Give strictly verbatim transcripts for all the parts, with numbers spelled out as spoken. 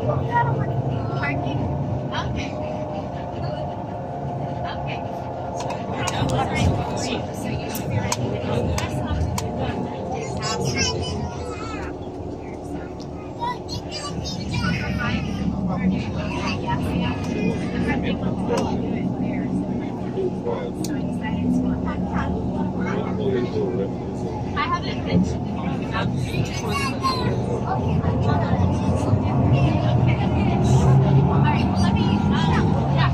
Parking. Okay. Okay. So you should be ready to go. That's not I haven't mentioned it. Alright, well, let me, um, yeah.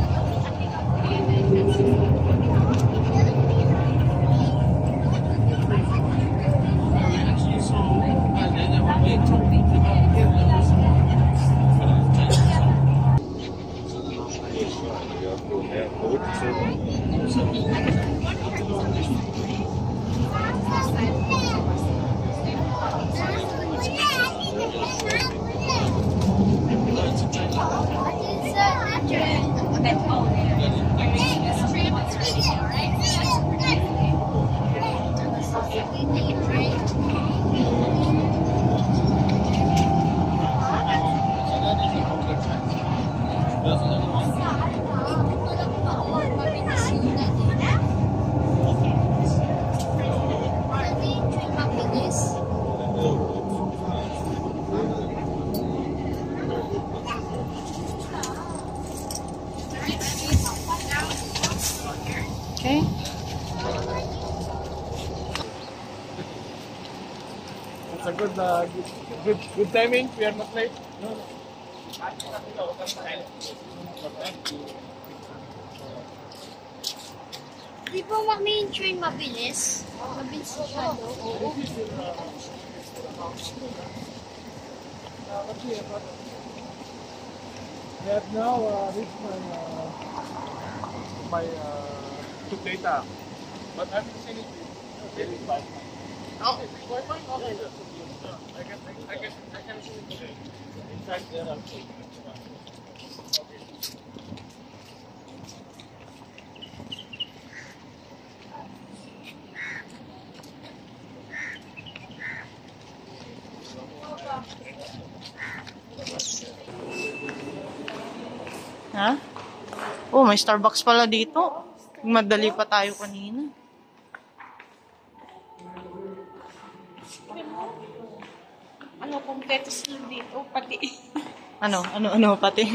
Okay. It's a good, uh, good, good timing. We are not late. No. Di ba mag-main train mabilis? Mabilis siya, no? We have now uh, reached my uh, my uh, data, but I'm seen it very fast. Okay, Wi-Fi. Okay, I can I can I can see it today. Inside there also. Okay. Ha? Oh, may Starbucks pala dito. Madali pa tayo kanina. Ano, kompleto sila dito, pati. Ano? Ano? Ano? Pati?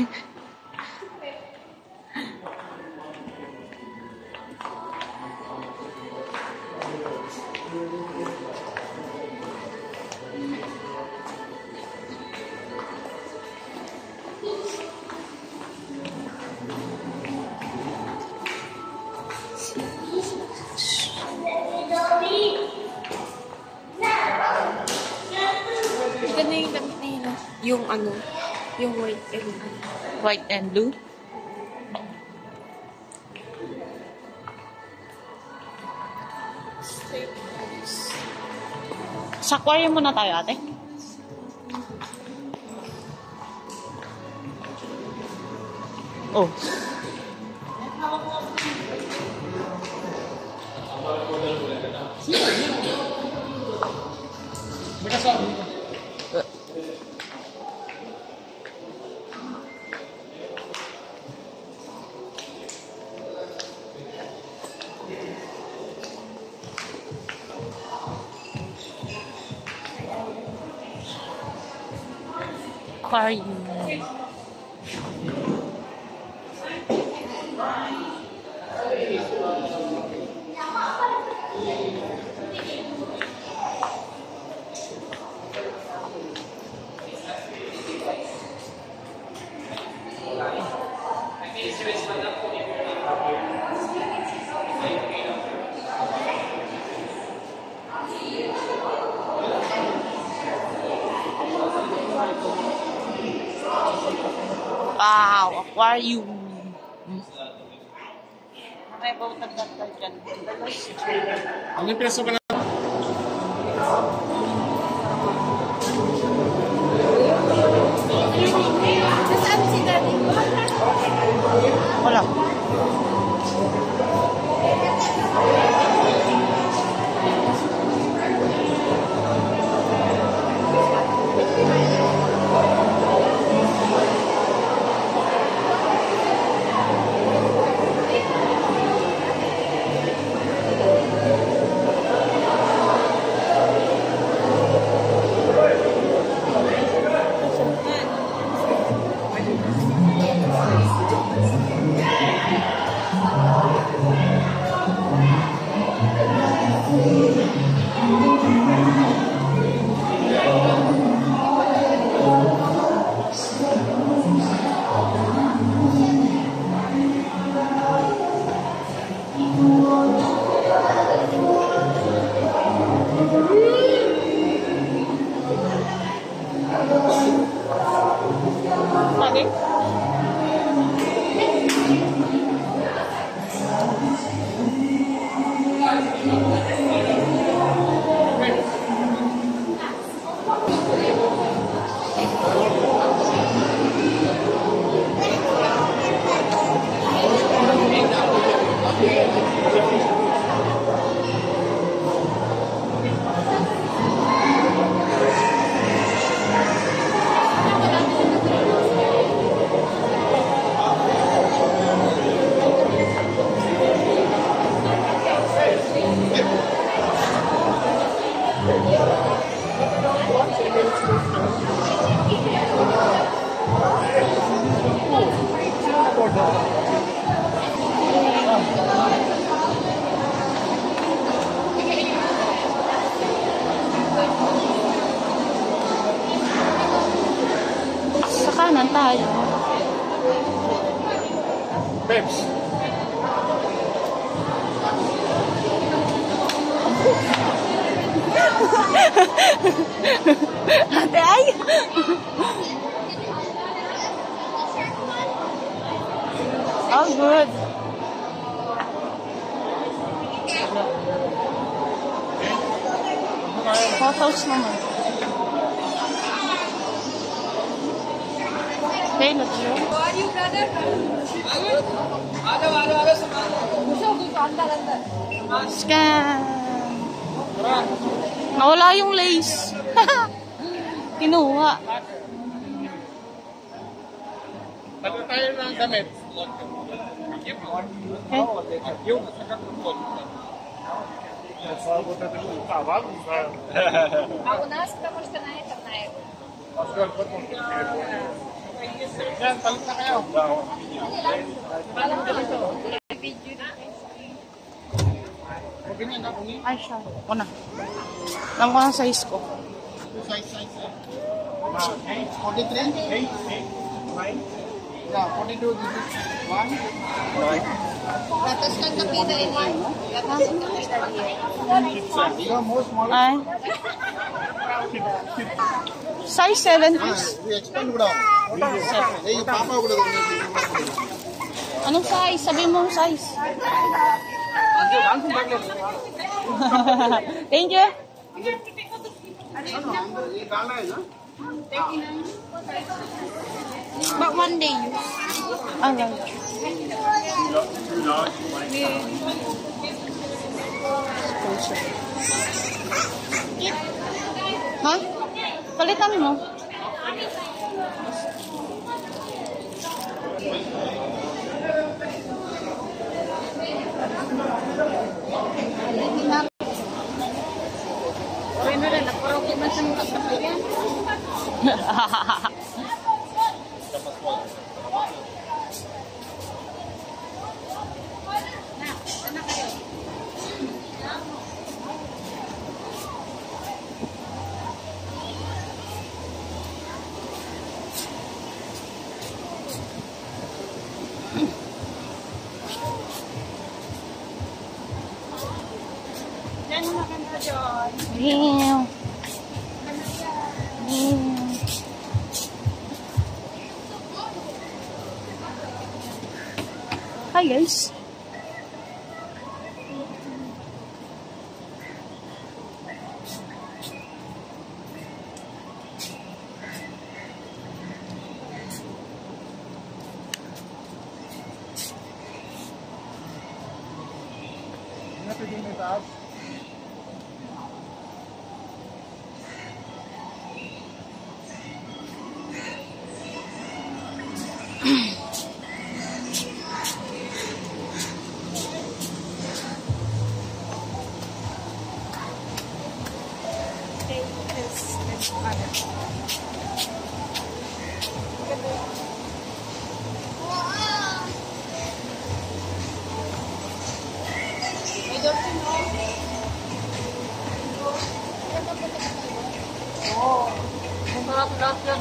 Ganda yung damit na yun. Yung ano, yung white and White and blue? Sa aquarium muna tayo, ate. Oh. May kasama. Aquarium. Wow, aquarium. May bawtag na dyan. Ano yung peso ka na? Nasaan si Daddy? Wala. Sa kanan tayo. Babes. Ate ay! Oh, good. Photos naman. Okay, let's go. Scan. Nawala yung lace. Kinuha. Pati tayo ng damit. Okay. Yung Sabot natin yung tawag. Ako na, tapos ka na ito na ito. Pascal, ba't mo? Yan, palit na kayo. Alam ko ito. Video na. Okay na, anak. Ay, siya. Ako na. Alam ko ang size ko. Size, size. forty-three? eight, eight, nine? Yeah, forty-two, this is one. nine. Gatas lang nakita rin eh. Gatas lang nakita rin. You are more small. Ay. Size seven, please. We expand కూడా. Hey, పాప కూడా Anong size? Sabihin mo ang size. Thank you. But one day, Ah, right. Ha? Palitan mo. Bueno, rin, nakuroke man sa mga kapatid. Meow. Meow. Hi guys. Oo. Punta natin lahat yan.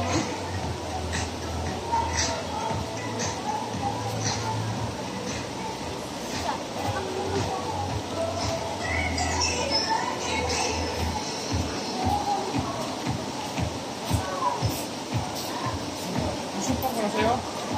Sumpah ko na sa'yo.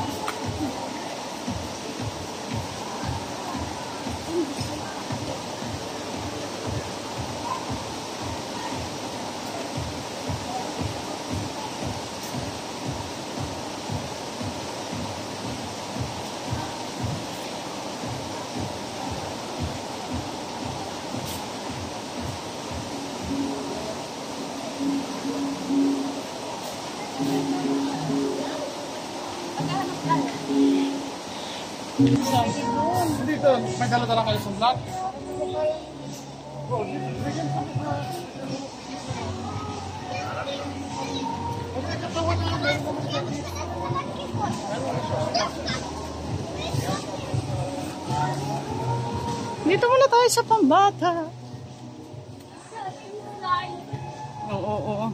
Dito, may dala-dala kayo sa vlog. Dito muna tayo sa pambata. Oo, oo, oo.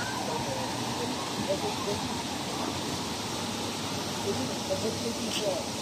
Thank you.